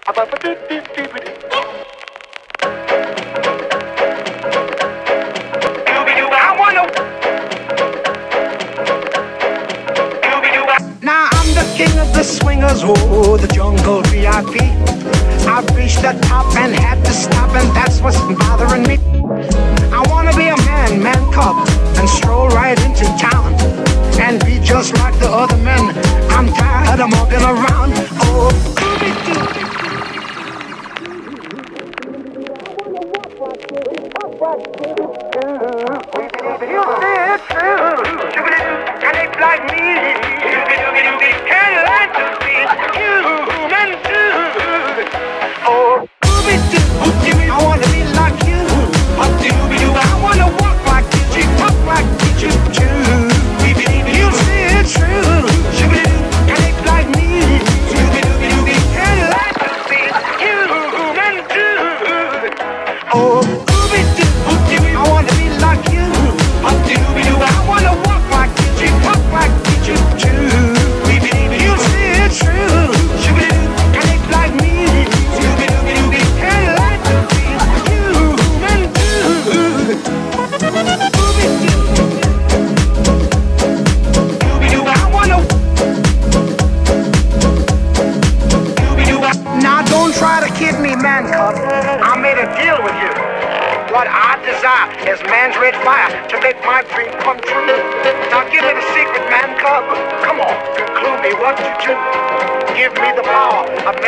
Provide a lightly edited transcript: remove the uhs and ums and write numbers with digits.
Now I'm the king of the swingers, oh, the jungle VIP. I've reached the top and had to stop, and that's what's bothering me. I wanna be a man cub, and stroll right into town, and be just like the other men. I'm tired of walking around. Oh, you say it's true, and they like me. Can't let to be human too. Oh, I wanna be like you. I wanna walk like you, talk like you too. You say it's true, and they like me. Can't let to be human too. Oh, I wanna be like you. I wanna walk like you, talk like you too. You say it's true, and they like me. Can't let to be human too. I wanna. Now don't try to kid me, man cub. I made a deal with you. What I desire is man's red fire to make my dream come true. Now give me the secret, man cub. Come on, clue me what to do. Give me the power of